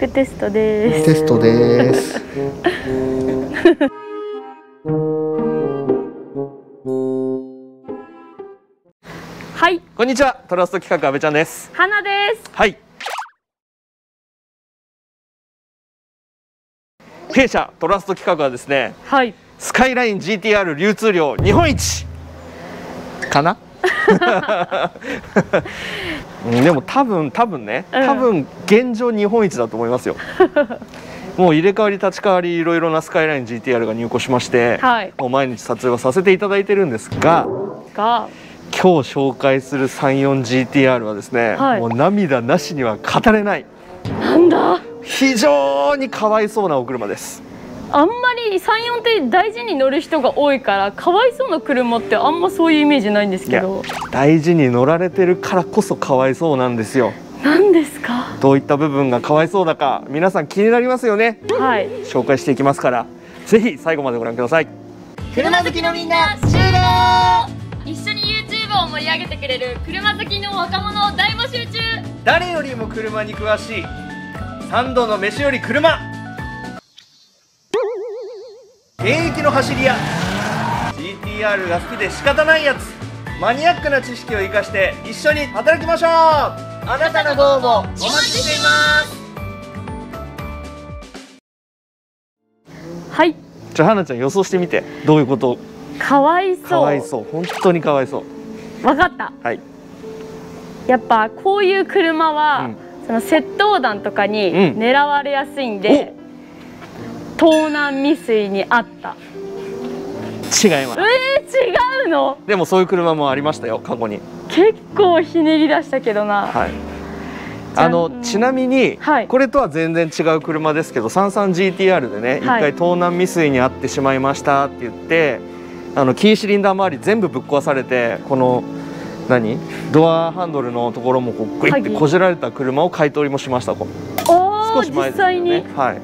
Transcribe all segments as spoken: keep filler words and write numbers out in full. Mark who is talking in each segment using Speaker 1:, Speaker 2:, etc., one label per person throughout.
Speaker 1: クテストです。
Speaker 2: テストです。
Speaker 1: はい、
Speaker 2: こんにちは。トラスト企画阿部ちゃんです。
Speaker 1: 花です。
Speaker 2: はい。弊社トラスト企画はですね、
Speaker 1: はい、
Speaker 2: スカイライン ジーティーアール 流通量日本一かな。でも多分多分ね、多分現状日本一だと思いますよ。もう入れ替わり立ち替わりいろいろなスカイライン ジーティーアール が入庫しまして、はい、もう毎日撮影をさせていただいてるんですが、が今日紹介する さんじゅうよんジーティーアール はですね、はい、もう涙なしには語れない。
Speaker 1: なんだ。
Speaker 2: 非常にかわいそうなお車です。
Speaker 1: あんまりさんじゅうよんって大事に乗る人が多いからかわいそうな車ってあんまそういうイメージないんですけど、
Speaker 2: 大事に乗られてるからこそかわいそうなんですよ。
Speaker 1: 何ですか。ど
Speaker 2: ういった部分がかわいそうだか皆さん気になりますよね。はい、紹介していきますからぜひ最後までご覧ください。
Speaker 1: 車好きのみんな集合。一緒に YouTube を盛り上げてくれる車好きの若者を大募集中。
Speaker 2: 誰よりも車に詳しい三度の飯より車、現役の走り屋、 ジーティーアール が好きで仕方ないやつ、マニアックな知識を生かして一緒に働きましょう。あなたのご応募お待ちしています。
Speaker 1: はい、
Speaker 2: じゃあ花ちゃん予想してみて、どういうこと。
Speaker 1: かわいそう。
Speaker 2: かわいそう、本当にかわいそう。
Speaker 1: 分かった。はい、やっぱこういう車は、うん、その窃盗団とかに狙われやすいんで、うん、盗難未遂にあった。
Speaker 2: 違います。
Speaker 1: えー、違うの。
Speaker 2: でもそういう車もありましたよ、過去に。
Speaker 1: 結構ひねり出したけどな。はい、
Speaker 2: あのちなみに、はい、これとは全然違う車ですけど さんじゅうさんジーティーアール でね、一、はい、回盗難未遂に遭ってしまいましたって言ってあのキーシリンダー周り全部ぶっ壊されて、この何ドアハンドルのところもこうグイってこじられた車を買い取りもしました。少し前ですよね。はい、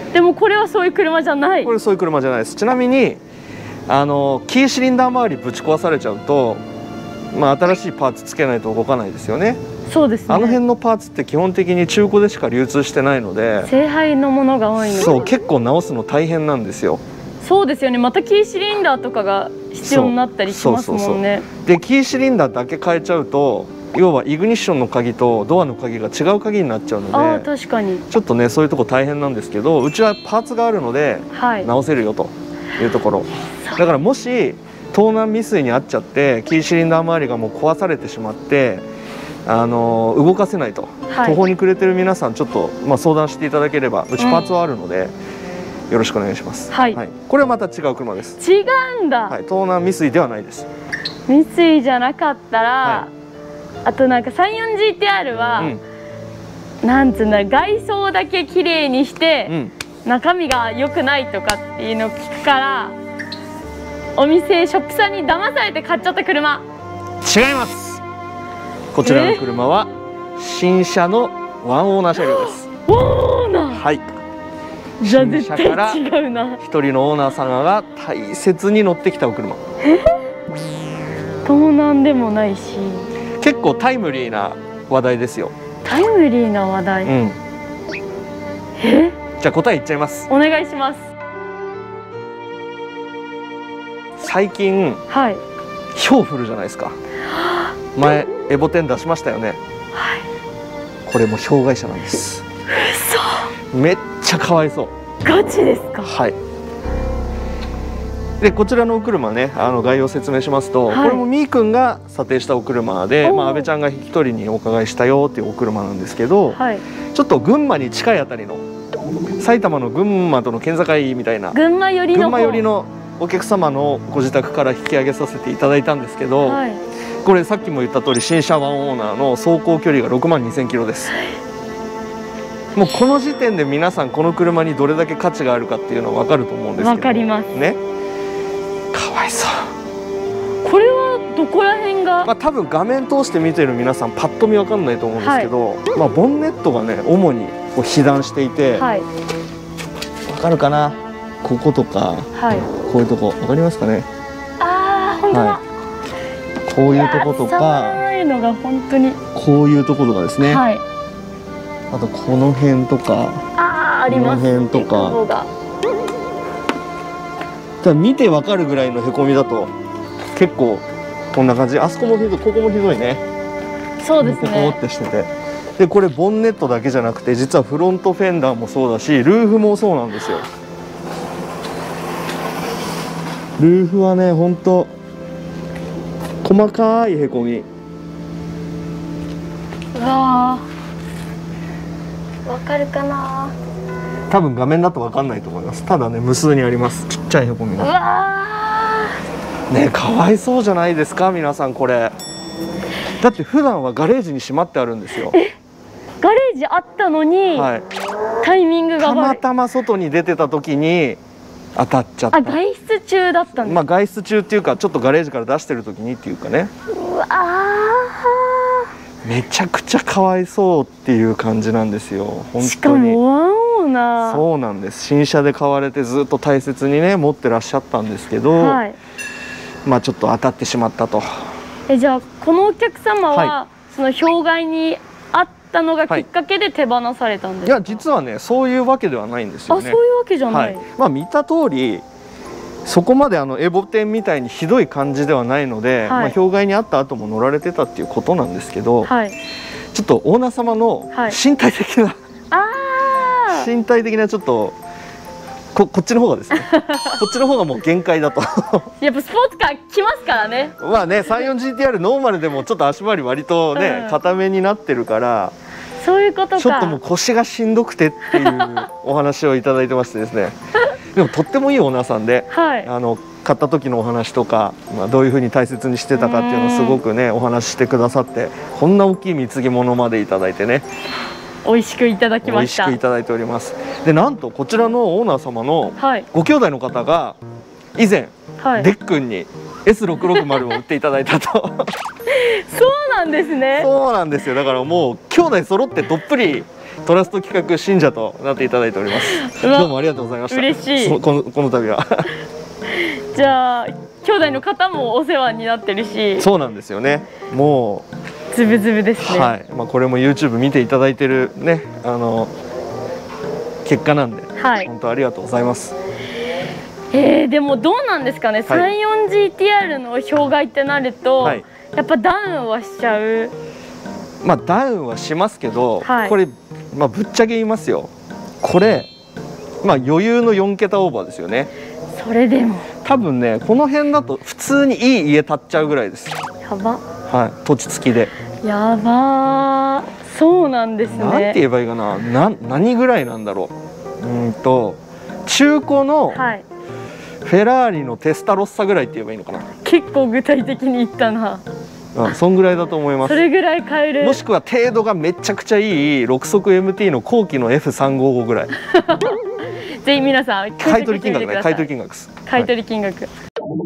Speaker 1: でもこれはそういう車じゃない。
Speaker 2: これそういう車じゃないです。ちなみにあのキーシリンダー周りぶち壊されちゃうと、まあ、新しいパーツつけないと動かないですよね。
Speaker 1: そうですね。
Speaker 2: あの辺のパーツって基本的に中古でしか流通してないので、
Speaker 1: 正廃のものが多いので、
Speaker 2: そう結構直すの大変なんですよ。
Speaker 1: そうですよね。またキーシリンダーとかが必要になったりしますもんね。
Speaker 2: でキーシリンダーだけ変えちゃうと、要はイグニッションの鍵とドアの鍵が違う鍵になっちゃうので、
Speaker 1: あ、確かに
Speaker 2: ちょっとねそういうとこ大変なんですけど、うちはパーツがあるので直せるよというところ、はい、だからもし盗難未遂に遭っちゃってキーシリンダー周りがもう壊されてしまってあの動かせないと、はい、途方に暮れてる皆さんちょっと、まあ、相談していただければうちパーツはあるので、うん、よろしくお願いします。はい、はい、これはまた違う車です。
Speaker 1: 違うんだ。
Speaker 2: はい、盗難未遂ではないです。
Speaker 1: 未遂じゃなかったら、はい、あとなんか さんじゅうよんジーティーアール は、うん、なんつうんだ、外装だけ綺麗にして、うん、中身が良くないとかっていうのを聞くから、お店ショップさんに騙されて買っちゃった車。
Speaker 2: 違います。こちらの車は新車のワンオーナー車両です。
Speaker 1: オーナー。
Speaker 2: はい。
Speaker 1: じゃあ絶対違うな。
Speaker 2: 一人のオーナー様が大切に乗ってきたお車。
Speaker 1: え？盗難でもないし。
Speaker 2: 結構タイムリーな話題ですよ。
Speaker 1: タイムリーな話題。うん。え？
Speaker 2: じゃあ答え言っちゃいます。
Speaker 1: お願いします。
Speaker 2: 最近、はい、氷降るじゃないですか。前エボテン出しましたよね。はい、これも氷害車なんです。嘘。めっちゃかわいそう。
Speaker 1: ガチですか。
Speaker 2: はい。でこちらのお車ね、あの概要を説明しますと、はい、これもみーくんが査定したお車で、まあ、阿部ちゃんが引き取りにお伺いしたよっていうお車なんですけど、はい、ちょっと群馬に近いあたりの埼玉の群馬との県境みたいな
Speaker 1: 群馬寄りの
Speaker 2: 群馬寄りのお客様のご自宅から引き上げさせていただいたんですけど、はい、これさっきも言った通り新車ワンオーナーの走行距離がろくまんにせんキロです。はい、もうこの時点で皆さんこの車にどれだけ価値があるかっていうのは分かると思うんですけど、
Speaker 1: 分かります
Speaker 2: ね。かわいそう。
Speaker 1: これはどこら辺が、
Speaker 2: まあ、多分画面通して見てる皆さんパッと見分かんないと思うんですけど、はい、まあボンネットがね主にこう被弾していて、はい、分かるかな、こことか、はい、こういうとこ分かりますかね。
Speaker 1: ああ、本当だ。はい、
Speaker 2: こういうとことか、
Speaker 1: いのが本当に
Speaker 2: こういうところがですね、はい、 あとこの辺とか、
Speaker 1: ああ、あります。
Speaker 2: この辺とか。ただ見てわかるぐらいのへこみだと結構こんな感じ。あそこもひどい、ここもひどいね。
Speaker 1: そうですね。
Speaker 2: ここってしてて、でこれボンネットだけじゃなくて実はフロントフェンダーもそうだしルーフもそうなんですよ。ルーフはねほんと細かいへこみ。
Speaker 1: うわー、わかるかな。
Speaker 2: 多分画面だとわかんないと思います。ただね無数にあります、ちっちゃいへこみが。
Speaker 1: うわ
Speaker 2: ーね、かわいそうじゃないですか皆さん。これだって普段はガレージに閉まってあるんですよ。
Speaker 1: え、ガレージあったのに、はい、タイミングが
Speaker 2: たまたま外に出てた時に当たっちゃった。
Speaker 1: あ、外出中だったんです。
Speaker 2: まあ外出中っていうかちょっとガレージから出してる時にっていうかね。
Speaker 1: うわー、
Speaker 2: めちゃくちゃかわいそうっていう感じなんですよ本当に。
Speaker 1: しかもワンオーナー。
Speaker 2: そうなんです。新車で買われてずっと大切にね持ってらっしゃったんですけど、はい、まあちょっと当たってしまったと。
Speaker 1: え、じゃあこのお客様は、はい、その氷害にあったのがきっかけで手放されたんですか？
Speaker 2: はい、いや実はねそういうわけではないんですよね。
Speaker 1: あ、そういうわけじゃない。
Speaker 2: はい、まあ見た通りそこまであのエボテンみたいにひどい感じではないので、はい、まあ氷害にあった後も乗られてたっていうことなんですけど、はい、ちょっとオーナー様の身体的な、はい、あ身体的なちょっとこ, こっちの方がですねこっちの方がもう限界だと
Speaker 1: やっぱスポーツカー来ますからね。
Speaker 2: まあね さんよんジーティーアール ノーマルでもちょっと足回り割とね、うん、固めになってるから、
Speaker 1: そういうことか。
Speaker 2: ちょっともう腰がしんどくてっていうお話をいただいてましてですねでもとってもいいオーナーさんで、はい、あの買った時のお話とか、まあ、どういうふうに大切にしてたかっていうのをすごくねお話ししてくださって、こんな大きい貢ぎ物までいただいてね
Speaker 1: 美味しくいただきました。
Speaker 2: 美味しくいただいております。でなんとこちらのオーナー様のご兄弟の方が以前、はい、デックンに エスろくろくまる を売っていただいたとそう
Speaker 1: なんですね。
Speaker 2: そうなんですよ。だからもう兄弟揃ってどっぷりトラスト企画信者となっていただいております。どうもありがとうございました。
Speaker 1: 嬉しい。
Speaker 2: このこの度は
Speaker 1: じゃあ兄弟の方もお世話になってるし。
Speaker 2: そうなんですよね。もう
Speaker 1: ズブズブですね。
Speaker 2: はい。まあこれも ユーチューブ 見ていただいてるねあの結果なんで、はい、本当ありがとうございます。
Speaker 1: えー、でもどうなんですかね、はい、さんよんジーティーアール の氷害ってなると、はい、やっぱダウンはしちゃう。
Speaker 2: まあダウンはしますけど、はい、これ、まあ、ぶっちゃけ言いますよ、これ、まあ、余裕のよんけたオーバーですよね。
Speaker 1: それでも
Speaker 2: 多分ねこの辺だと普通にいい家建っちゃうぐらいです。
Speaker 1: やば、
Speaker 2: はい、土地付きで。
Speaker 1: やばー、そうなんですね。
Speaker 2: なんて言えばいいかな、な何ぐらいなんだろう。うんと中古のフェラーリのテスタロッサぐらいって言えばいいのかな。
Speaker 1: 結構具体的に言ったな。
Speaker 2: あ、そんぐらいだと思います。
Speaker 1: それぐらい買える。
Speaker 2: もしくは程度がめちゃくちゃいいろく速 エムティー の後期の エフさんごーご ぐらい
Speaker 1: ぜひ皆さん
Speaker 2: 買い取り金額ね、買い取り金額です。
Speaker 1: 買い取り金額、はい、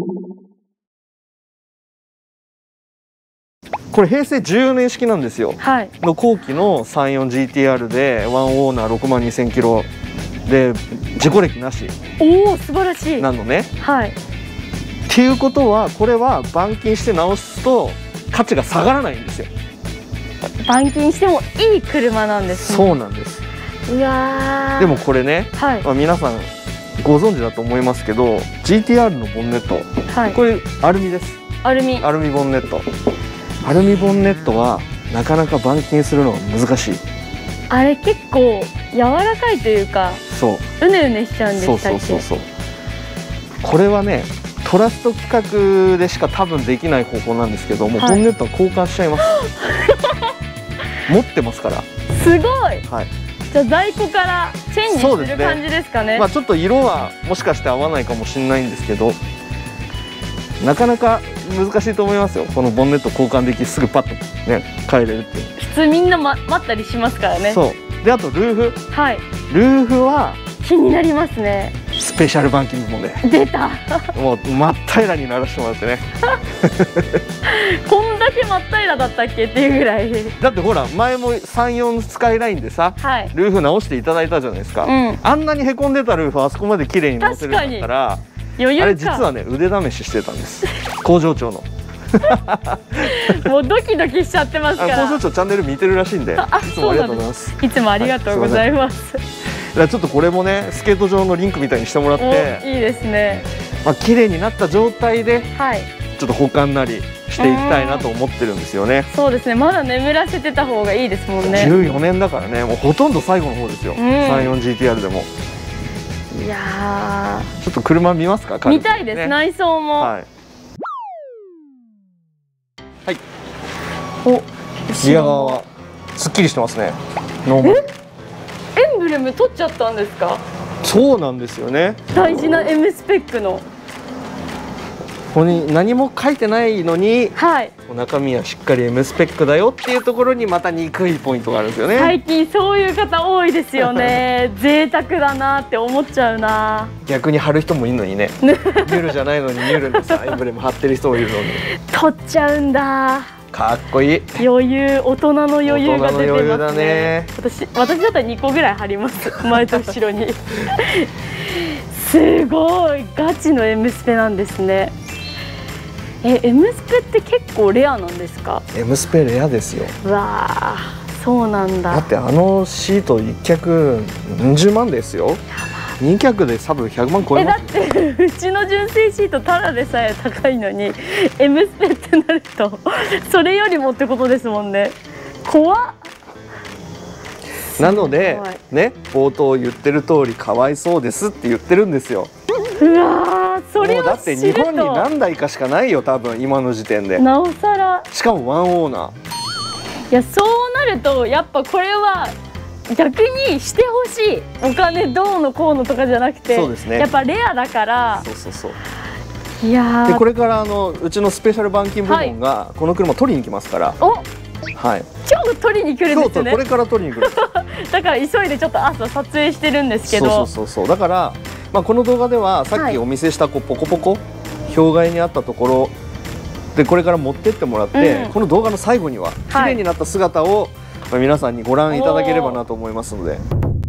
Speaker 2: これ平成じゅうよねん式なんですよ、はい、の後期の さんよんジーティーアール でワンオーナーろくまんにせんキロで事故歴なし。
Speaker 1: おお、素晴らしい。
Speaker 2: なのね。
Speaker 1: はい。
Speaker 2: っていうことはこれは板金して直すと価値が下がらないんですよ。
Speaker 1: 板金してもいい車なんですね。
Speaker 2: そうなんです。
Speaker 1: うわー。
Speaker 2: でもこれね、はい、まあ皆さんご存知だと思いますけど ジーティーアール のボンネット、はい、これアルミです。
Speaker 1: アルミ
Speaker 2: アルミボンネット。アルミボンネットはなかなか板金するのが難しい。
Speaker 1: あれ結構柔らかいというか、そううねうねしちゃうんでしたっけ。そうそうそうそう。これはねトラスト企画でしか多分できない方法なんですけども、はい、ボンネットは交換しちゃいます持ってますから。すごい、はい、じゃあ在庫からチェンジする感じですかね。まあちょっと色はもしかして合わないかもしれないんですけど、なかなか難しいと思いますよ。このボンネット交換できすぐパッとね変えれるっていう。普通みんな、ま、待ったりしますからね。そうで、あとルーフ、はい、ルーフは気になりますね。スペシャル板金部門で出たもう真っ平らにならしてもらってねこんだけ真っ平らだったっけっていうぐらい。だってほら前もさんよんスカイラインでさ、はい、ルーフ直していただいたじゃないですか、うん、あんなにへこんでたルーフあそこまで綺麗に直せるんだったら、あれ実はね腕試ししてたんです工場長のもうドキドキしちゃってますから。
Speaker 2: 工場長チャンネル見てるらしいんで、いつもありがとうございます。
Speaker 1: いつもありがとうございます。
Speaker 2: ちょっとこれもね、スケート場のリンクみたいにしてもらって、
Speaker 1: いいですね。
Speaker 2: まあ綺麗になった状態で、はい、ちょっと保管なりしていきたいなと思ってるんですよね。
Speaker 1: そうですね。まだ眠らせてた方がいいですもんね。
Speaker 2: じゅうよねんだからね、もうほとんど最後の方ですよ。さんよんジーティーアール でも。
Speaker 1: いやー、
Speaker 2: ちょっと車見ますか？
Speaker 1: 見たいです。内装も。はい。
Speaker 2: はい。お、リア側はすっきりしてますね。ノーマル。
Speaker 1: エンブレム取っちゃったんですか？
Speaker 2: そうなんですよね。
Speaker 1: 大事な M スペックの。
Speaker 2: ここに何も書いてないのに、
Speaker 1: はい、
Speaker 2: 中身はしっかり M スペックだよっていうところにまた憎いポイントがあるんですよね。
Speaker 1: 最近そういう方多いですよね。贅沢だなって思っちゃうな。
Speaker 2: 逆に貼る人もいるのにね。ニュルじゃないのにニュルのさエンブレム貼ってる人もいるのに。
Speaker 1: 取っちゃうんだ。
Speaker 2: かっこいい。
Speaker 1: 余裕、大人の余裕が出てますね。私、私だったらにこぐらい貼ります。前と後ろに。すごい、ガチの M スペなんですね。え、M スペって結構レアなんですか？
Speaker 2: M スペレアですよ。
Speaker 1: うわあ、そうなんだ。
Speaker 2: だってあのシートいっ脚何十万ですよ。に脚で多分ひゃくまん超えます。
Speaker 1: え、だってうちの純正シートただでさえ高いのに M スペってなるとそれよりもってことですもんね。怖っ。
Speaker 2: なのでね、冒頭言ってる通りかわいそうですって言ってるんですよ。
Speaker 1: うわー、それを知ると。
Speaker 2: だって日本に何台かしかないよ、多分今の時点で。
Speaker 1: なおさら。
Speaker 2: しかもワンオーナー。
Speaker 1: いや、そうなるとやっぱこれは逆にしてほしい。お金どうのこうのとかじゃなくて、そうですね、やっぱレアだから。
Speaker 2: そうそうそう。
Speaker 1: いや
Speaker 2: でこれからあのうちのスペシャル板金部門がこの車取りに来ますから。お、
Speaker 1: はい。今日取りに来るんですね。
Speaker 2: そうそう、これから取りに来る。
Speaker 1: だから急いでちょっと朝撮影してるんですけど。
Speaker 2: そうそうそう、だから、まあ、この動画ではさっきお見せしたこうポコポコ氷害にあったところでこれから持ってってもらって、うん、この動画の最後には綺麗になった姿を、まあ、皆さんにご覧いただければなと思いますので。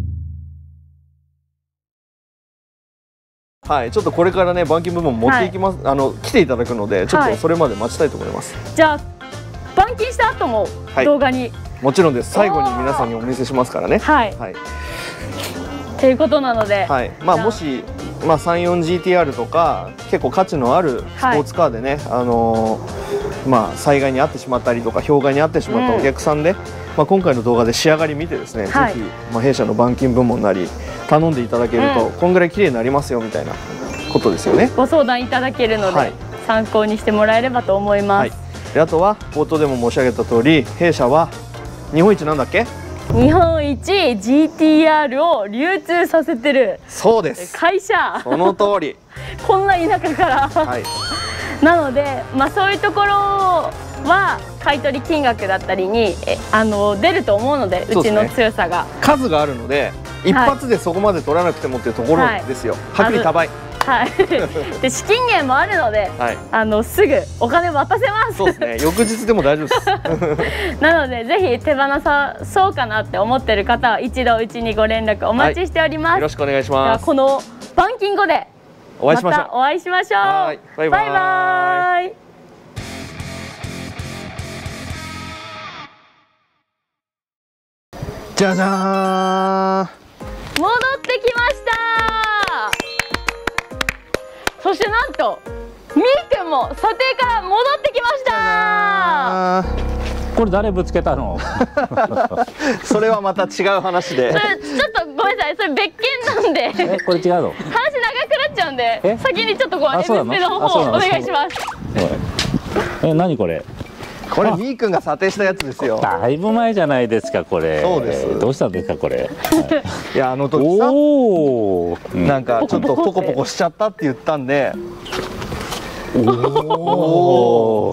Speaker 2: はい、ちょっとこれからね板金部門持っていきます、はい、あの来ていただくのでちょっとそれまで待ちたいと思います。
Speaker 1: はい、じゃあ板金した後も動画に、はい、
Speaker 2: もちろんです。最後に皆さんにお見せしますからね。はい、はい、
Speaker 1: ということなので、
Speaker 2: はい、まあもし、まあ、さんよんジーティーアール とか結構価値のあるスポーツカーでね、はい、あのー、まあ、災害に遭ってしまったりとか氷害に遭ってしまったお客さんで、うん、まあ、今回の動画で仕上がり見てですね、はい、ぜひ、まあ、弊社の板金部門なり頼んでいただけると、うん、こんぐらい綺麗になりますよみたいなことですよね。
Speaker 1: ご相談いただけるので、はい、参考にしてもらえればと思います。はい、
Speaker 2: であとは冒頭でも申し上げた通り弊社は日本一なんだっけ？
Speaker 1: 日本一 ジーティーアール を流通させてる
Speaker 2: そうです
Speaker 1: 会社。
Speaker 2: その通り。
Speaker 1: こんな田舎から、はい、なので、まあ、そういうところは買取金額だったりにえあの出ると思うので、うちの強さが、ね、
Speaker 2: 数があるので一発でそこまで取らなくてもっていうところですよ。はい、薄利多売。
Speaker 1: はい、で資金源もあるので、はい、あのすぐお金渡せます。
Speaker 2: そうですね。翌日でも大丈夫です。
Speaker 1: なのでぜひ手放さそうかなって思ってる方は一度うちにご連絡お待ちしております。はい、
Speaker 2: よろしくお願いします。
Speaker 1: この板金後で
Speaker 2: お会いしましょう。
Speaker 1: またお会いしましょう。
Speaker 2: バイバイ。バイバイ。じゃじゃーん。
Speaker 1: 戻ってきました。そしてなんとみーくんも査定から戻ってきました。
Speaker 3: これ誰ぶつけたの？
Speaker 2: それはまた違う話で。
Speaker 1: それちょっとごめんなさい、それ別件なんで。
Speaker 3: え、これ違うの？
Speaker 1: 話長くなっちゃうんで、先にちょっとこう エムスペの方お願いします。
Speaker 3: え、何これ？
Speaker 2: これみーくんが査定したやつですよ。
Speaker 3: だいぶ前じゃないですかこれ。
Speaker 2: そうです。
Speaker 3: どうしたんですかこれ。
Speaker 2: いやあの時さ、なんかちょっとポコポコしちゃったって言ったんで。おお。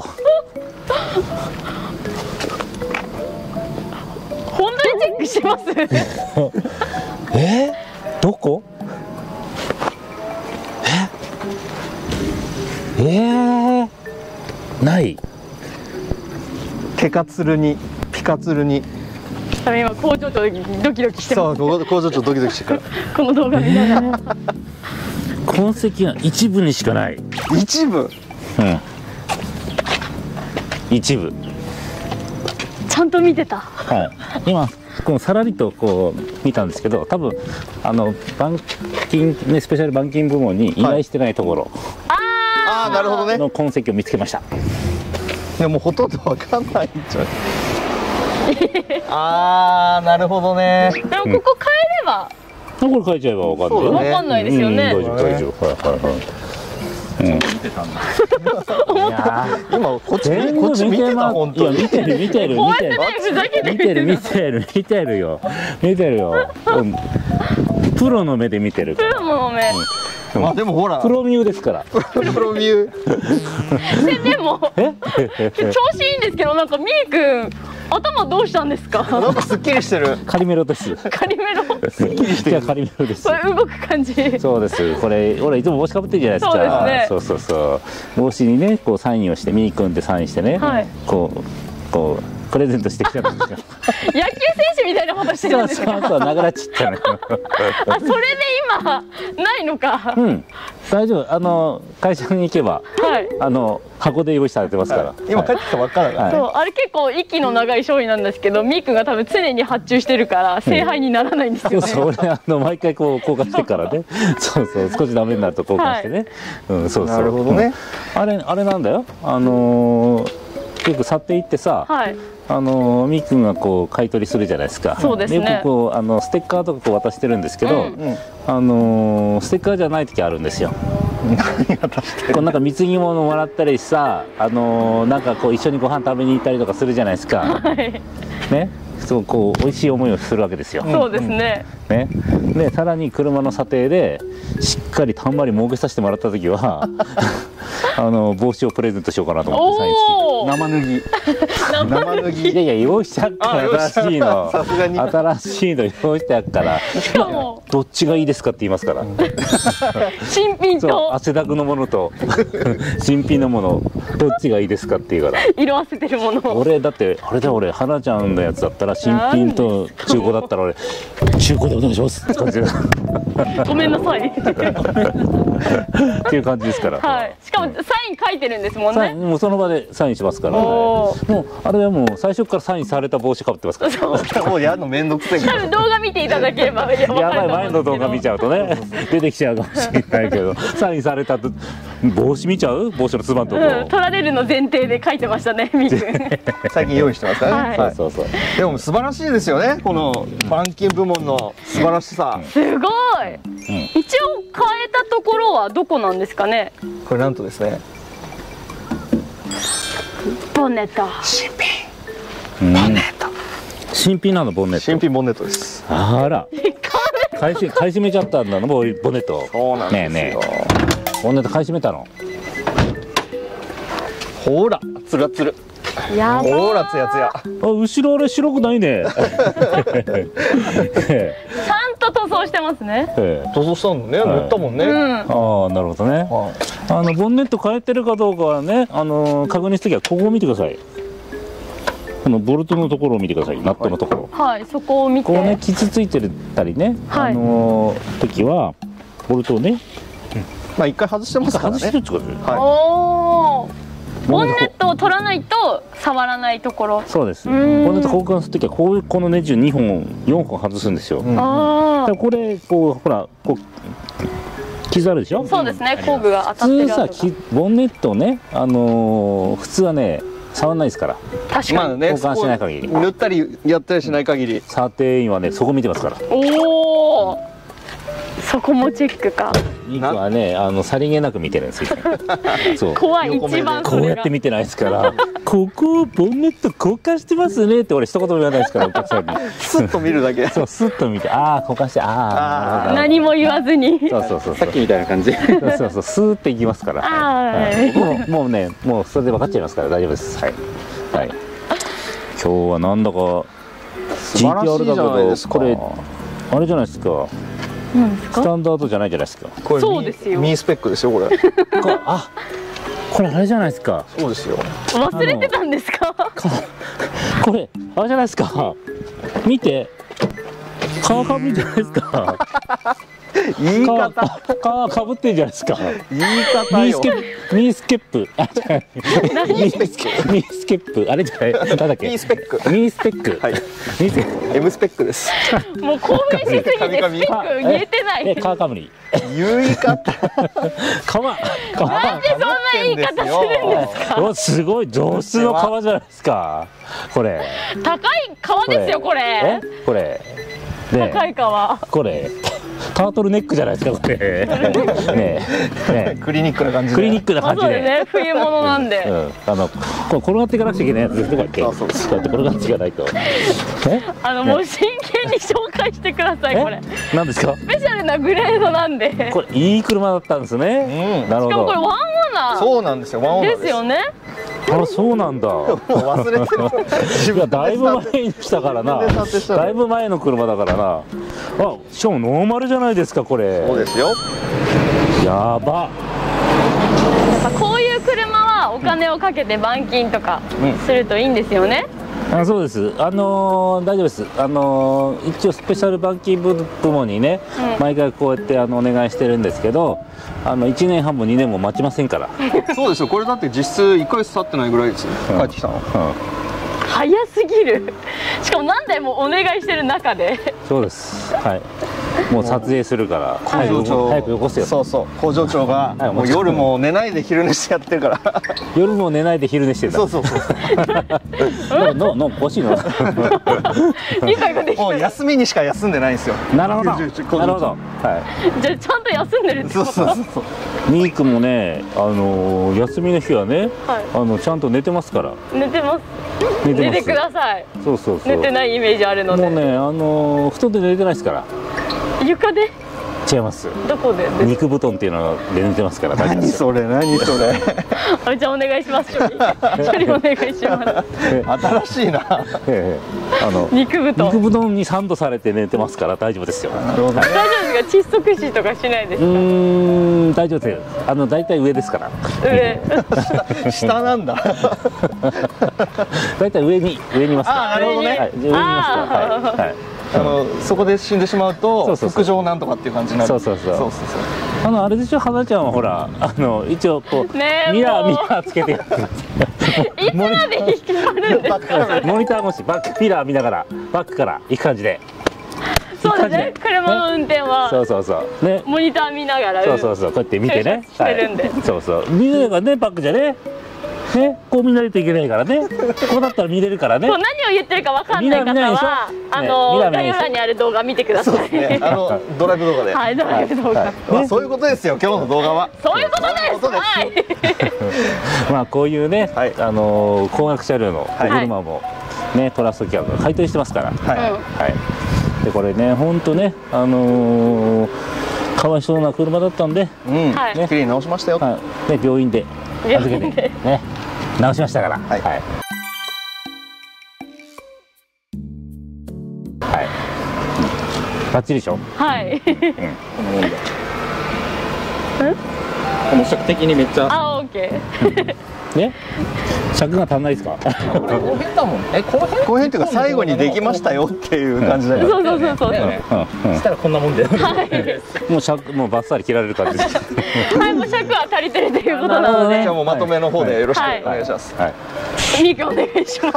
Speaker 1: 本当にチェックします。
Speaker 3: え？どこ？え？えー、ない。
Speaker 2: テカツルにピカツルに。
Speaker 1: 今工場長ドキドキしてます。
Speaker 2: そう、工場長ドキドキしてるから。
Speaker 1: この動画見ながら。
Speaker 3: 痕跡が一部にしかない。
Speaker 2: 一部。
Speaker 3: 一部。
Speaker 1: ちゃんと見てた。
Speaker 3: はい、今このさらりとこう見たんですけど、多分あの板金ね、スペシャル板金部門に依頼してないところ、はい、
Speaker 2: ああなるほどね
Speaker 3: の痕跡を見つけました。
Speaker 2: いやもうほとんどわかんないんじゃないああなるほどね。
Speaker 1: でもここ変えれば、
Speaker 3: うん、これ変えちゃえばわかんない。
Speaker 1: わかんないですよね。
Speaker 3: 大丈夫大丈夫。はいはいはい。うん、見てたんだ。いや
Speaker 2: 今こっちこっち見てた本当に。
Speaker 3: いや見てる見てる見てる見てる見てる見てるよ見てるよ。プロの目で見てる。
Speaker 1: プロの目。
Speaker 3: うん、あでもほらプロミューですから。
Speaker 2: プロミュー。
Speaker 1: ででも調子いいんですけど、なんかみーくん頭どうしたんですか。
Speaker 2: なんかすっきりしてる。
Speaker 3: カリメロです。
Speaker 1: カリメロ。
Speaker 2: すっきりしてる。
Speaker 3: カリメロです。
Speaker 1: これ動く感じ。
Speaker 3: そうです。これ俺いつも帽子かぶってるじゃないですか。
Speaker 1: そうですね。
Speaker 3: そうそうそう。帽子にねこうサインをしてみーくんってサインしてね。はい、こうこうプレゼントしてきたんですよ。
Speaker 1: 野球選手みたいなことしてるんですか。
Speaker 3: そうそうそう、ながらちっちゃな。
Speaker 1: あ、それで今ないのか。
Speaker 3: うん、大丈夫。あの会社に行けば、はい、あの箱で用意されてますから。はい、
Speaker 2: 今帰ってきたばっかだから。はい、
Speaker 1: そう、あれ結構息の長い商品なんですけど、みーくんが多分常に発注してるから聖杯にならないんですよね。
Speaker 3: そうそう、俺あの毎回こう交換してからね。そうそう、少しダメになると交換してね。はい、うん、そうそう。
Speaker 2: なるほどね。
Speaker 3: うん、あれあれなんだよ。あのー、よく去っていってさ。はい、あのみーくんがこう買い取りするじゃないですか。
Speaker 1: そうですね。
Speaker 3: よくこうあのステッカーとかこう渡してるんですけど、うん、あのステッカーじゃない時あるんですよ。こうなんか貢ぎ物もらったりさ、あのなんかこう一緒にご飯食べに行ったりとかするじゃないですか。はい、ね。そうこう美味しい思いをするわけですよ。
Speaker 1: そうですね。
Speaker 3: ね。でさらに車の査定でしっかりたんまり儲けさせてもらった時はあの帽子をプレゼントしようかなと思ってサイン付き生脱ぎ生脱ぎいやいや用意してあっから新しいのさすがに新しいの用意してあっからしかもどっちがいいですかって言いますから
Speaker 1: 新品と
Speaker 3: 汗だくのものと新品のものどっちがいいですかって言うから
Speaker 1: 色あせてるもの
Speaker 3: 俺だってあれだ俺花ちゃんのやつだったら新品と中古だったら俺中古でお願いしますって感じ
Speaker 1: ごめんなさい
Speaker 3: っていう感じですから、
Speaker 1: はい、しかもサイン書いてるんですもんね。
Speaker 3: もうその場でサインしますから、もうあれはもう最初からサインされた帽子かぶってますから
Speaker 2: もうやるのめんどくせえ
Speaker 1: 多分動画見ていただければ
Speaker 3: やばい前の動画見ちゃうとね出てきちゃうかもしれないけどサインされたと帽子見ちゃう帽子のつばんとこ、
Speaker 1: うん、取られるの前提で書いてましたねみーくん最
Speaker 2: 近用意してますからね、
Speaker 1: はい、
Speaker 2: そうそうそうでも素晴らしいですよねこの板金部門の素晴らしさ、
Speaker 1: すごい、うん、一応変えたところはどこなんですかね。
Speaker 2: これなんとですね
Speaker 1: ボンネット
Speaker 2: 新
Speaker 3: 品ボンネット新品なのボンネット
Speaker 2: 新品ボンネットです。
Speaker 3: あら買いし買い占めちゃったんだのボンネット。
Speaker 2: そうなんですよ。ねえね
Speaker 3: えボンネット買い占めたの。
Speaker 2: ほらつるつる
Speaker 1: やば
Speaker 2: ほらつやつや。
Speaker 3: あ後ろあれ白くないね
Speaker 1: ちゃんと塗装してますね。
Speaker 2: 塗装したのね、塗ったもんね。ああ
Speaker 3: なるほどね。あのボンネット変えてるかどうかはね、あの確認するときはここを見てください。このボルトのところを見てください。ナットのところ。
Speaker 1: はい、そこを見て。
Speaker 3: こうね傷ついてたりね、あの時はボルトをね、
Speaker 2: まあ一回外してますからね。
Speaker 3: 外してるってことです。
Speaker 1: おお。ボンネットを取らないと触らないところ。
Speaker 3: そうです。ボンネット交換するときはこういうこのネジをにほんよんほん外すんですよ。ああ。これこうほらこう傷あるでしょ。
Speaker 1: そうですね。工具が当たってる。
Speaker 3: 普通さボンネットをねあの普通はね触らないですから。
Speaker 1: 確かに。
Speaker 3: 交換しない限り。
Speaker 2: 塗ったりやったりしない限り。
Speaker 3: 査定員はねそこ見てますから。
Speaker 1: おお。そこもチェックか。
Speaker 3: ニクはね、あのさりげなく見てるんですよ。そう。
Speaker 1: 怖い一番
Speaker 3: こうやって見てないですから。ここボンネット交換してますねって俺一言も言わないですからお客さんに。
Speaker 2: スッと見るだけ。
Speaker 3: そうスッと見て、ああ交換して、あ
Speaker 1: あ。何も言わずに。
Speaker 3: そうそうそう。
Speaker 2: さっきみたいな感じ。
Speaker 3: そうそうそうスーっていきますから。はい。もうもうねもうそれで分かっちゃいますから大丈夫です。はい。はい。今日はなんだか ジーティーアール だけどこれあれじゃないですか。スタンダードじゃないじゃないですか。
Speaker 2: これ
Speaker 1: そうですよ。
Speaker 2: ミースペックですよこれ。
Speaker 3: あ、これあれじゃないですか。
Speaker 2: そうですよ。
Speaker 1: 忘れてたんですか。
Speaker 3: これあれじゃないですか。見て、川上じゃないですか。
Speaker 2: 言い方
Speaker 3: かかぶってんじゃないですか。
Speaker 2: 言い方よ。
Speaker 3: ミースケップ、あ、違う。ミースケップ、ミースケップ、あれじゃない、なんだっけ。
Speaker 2: ミースペック。
Speaker 3: ミースペック。はい。ミースペック。
Speaker 2: エムスペックです。
Speaker 1: もう興奮しすぎてスペック言えてない。
Speaker 3: え、カーカムリ。
Speaker 2: 言い方。
Speaker 3: かわ。
Speaker 1: なんでそんな言い方するんですか。
Speaker 3: お、すごい上質の革じゃないですか。これ。
Speaker 1: 高い革ですよこれ。
Speaker 3: え、これ。
Speaker 1: 高い革。
Speaker 3: これ。タートルネックじゃないですかこれ。ねえ、
Speaker 2: クリニックな感じで。
Speaker 3: クリニックな感じで。
Speaker 1: ね、冬物なんで。
Speaker 3: あの、これ転がっていかなくちゃいけないやつですとかっけ。そうそうそう。転がっていかないと。
Speaker 1: あの、もう真剣に紹介してくださいこれ。
Speaker 3: 何ですか。
Speaker 1: スペシャルなグレードなんで。
Speaker 3: これいい車だったんですね。なるほど。
Speaker 1: しかもこれワンオーナー。
Speaker 2: そうなんですよ。ワンオーナーです。
Speaker 1: ですよね。
Speaker 3: あ、そうなんだ。
Speaker 2: 忘れてる。
Speaker 3: 自分だいぶ前にしたからな。だいぶ前の車だからな。あ、しかもノーマルじゃないですかこれ。
Speaker 2: そうですよ。
Speaker 3: やば。
Speaker 1: やっぱこういう車はお金をかけて板金とかするといいんですよね。
Speaker 3: あ、そうです。あのー、大丈夫です。あのー、一応スペシャル板金部門にね、うん、毎回こうやってあのお願いしてるんですけど、あのいちねんはんもにねんも待ちませんから。
Speaker 2: そうですよ。これだって実質いっかげつ経ってないぐらいですよ。うん、帰ってきたの。うん、
Speaker 1: 早すぎる。しかも何台もお願いしてる中で。
Speaker 3: そうです。はい。もう撮影するから工場長早くよこせよ。
Speaker 2: そうそう、工場長がもう夜も寝ないで昼寝してやってるから。
Speaker 3: 夜も寝ないで昼寝してる。そうそうそう。のの欲しいの。
Speaker 2: もう休みにしか休んでないんですよ。
Speaker 3: なるほど。なるほど。はい。
Speaker 1: じゃあちゃんと休んでるってこと。そうそうそう。
Speaker 3: ミークもね、あの休みの日はね、あのちゃんと寝てますから。
Speaker 1: 寝てます。寝てください。
Speaker 3: そうそうそう。
Speaker 1: 寝てないイメージあるので。
Speaker 3: もうね、あの布団で寝てないですから。
Speaker 1: 床で
Speaker 3: 違います。
Speaker 1: どこで
Speaker 3: 肉布団っていうので寝てますから。
Speaker 2: 何それ何それ。
Speaker 1: あ、じゃあお願いします。処理処理お願いします。
Speaker 2: 新しいな。あ
Speaker 1: の肉布団
Speaker 3: 肉布団にサンドされて寝てますから大丈夫ですよ。
Speaker 2: なるほど。
Speaker 1: 大丈夫ですか。窒息死とかしないですか。
Speaker 3: うーん、大丈夫ですよ。あの大体上ですから。
Speaker 1: 上。
Speaker 2: 下なんだ。
Speaker 3: 大体上に上にいますから。
Speaker 2: あ、なるほどね。
Speaker 3: 上にいますから。はい。
Speaker 2: あのそこで死んでしまうと副上なんとかっていう感じになる。
Speaker 3: そうそうそう。そうそうそう。あのあれでしょ、花ちゃんはほらあの一応こうミラーミラーつけてやってる。
Speaker 1: いつまで引き張るんですか。
Speaker 3: モニター越しバックミラー見ながらバックから行く感じで。
Speaker 1: そうですね。車の運転は。
Speaker 3: そうそうそうね。
Speaker 1: モニター見ながら。
Speaker 3: そうそうそう。こうやって見てね。
Speaker 1: してるんで。
Speaker 3: そうそう。見れればねバックじゃね。ね、こう見ないといけないからね。こうだったら見れるからね。
Speaker 1: 何を言ってるかわかんない方は、あの概要欄にある動画見てください。
Speaker 2: あのドライブ動画で。
Speaker 1: はい、ドライブ動画。
Speaker 2: そういうことですよ。今日の動画は。
Speaker 1: そういうことです。はい。
Speaker 3: まあこういうね、あの高額車両の車もねトラスト企画が回答してますから。はい。でこれね本当ねあのかわいそうな車だったんで、
Speaker 2: うん、ね綺麗に直しましたよ。
Speaker 3: はい。で病院で。預けてね、直しましたから。はい。はい。バッチリでしょ。
Speaker 1: はい。
Speaker 2: うん。もう尺的にめっちゃ。
Speaker 1: あ、オッケー。
Speaker 3: ね。尺が足んないですか。
Speaker 2: 後編だもん。え、後編？後編っていうか最後にできましたよっていう感じだよ。
Speaker 1: そうそうそうそう。
Speaker 2: そしたらこんなもんで。
Speaker 1: はい。
Speaker 3: もう尺もうバッサリ切られる感じです。
Speaker 1: はい、もう尺は足りてるということなので。
Speaker 2: じゃあもうまとめの方でよろしくお願いします。はい。
Speaker 1: ミークお願いします。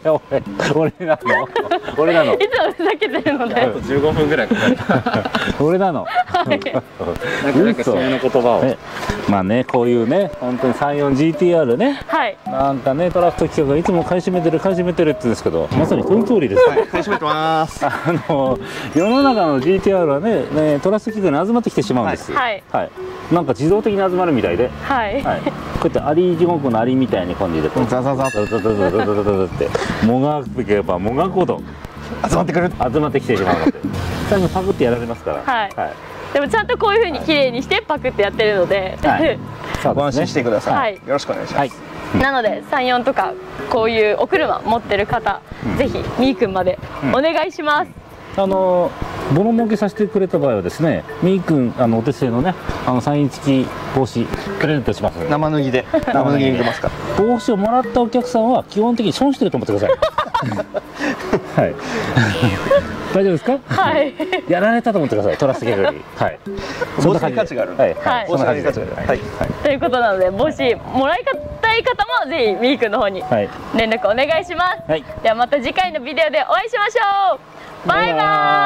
Speaker 3: 俺なの。俺なの。
Speaker 1: いつもふざけてるので。
Speaker 2: あとじゅうごふんぐらいかかる。
Speaker 3: 俺なの。
Speaker 1: はい。
Speaker 2: なんかそういう言葉を。
Speaker 3: まあね、こういうね、本当にさんじゅうよんジーティーアール ね。
Speaker 1: はい。
Speaker 3: なんかね、トラフト企画がいつも買い占めてる買い占めてるって言うんですけど、まさにこの通りです。
Speaker 2: はい、買い占めてます。
Speaker 3: あの世の中の ジーティーアール はね、ねトラスト企画に集まってきてしまうんです。
Speaker 1: はい。
Speaker 3: はい。なんか自動的に集まるみたいで。
Speaker 1: はい。
Speaker 3: はい。こうやってアリ地獄のアリみたいに感じで、こうザザザザザザザザザザってもがくけばもがくほど
Speaker 2: 集まってくる。
Speaker 3: 集まってきてしまうので、最後パクってやられますから。
Speaker 1: はい。でもちゃんとこういう風に綺麗にしてパクってやってるので、
Speaker 2: ご安心してください。よろしくお願いします。
Speaker 1: なのでさんじゅうよんとかこういうお車持ってる方、ぜひみーくんまでお願いします。
Speaker 3: あのボロ儲けさせてくれた場合はですね、みーくんあのお手製のねあのサイン付き帽子プレゼントします。
Speaker 2: 生脱ぎで生脱ぎに出ますから。
Speaker 3: 帽子をもらったお客さんは基本的に損してると思ってください。はい。 大丈夫ですか？
Speaker 1: はい。
Speaker 3: やられたと思ってください。トラストギャグより。はい。
Speaker 2: 帽子に価値がある。
Speaker 3: はい。はい。そんな感じです。
Speaker 2: はい。
Speaker 1: ということなので、帽子もらいたい方もぜひみーくんの方に連絡お願いします。はい。ではまた次回のビデオでお会いしましょう。バイバーイ。